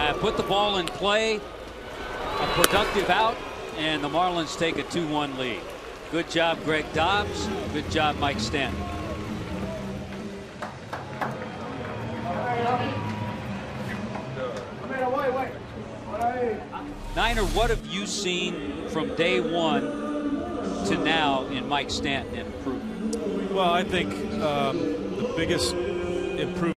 put the ball in play. A productive out, and the Marlins take a 2-1 lead. Good job, Greg Dobbs. Good job, Mike Stanton. Niner, what have you seen from day one to now in Mike Stanton improvement? Well, I think the biggest improvement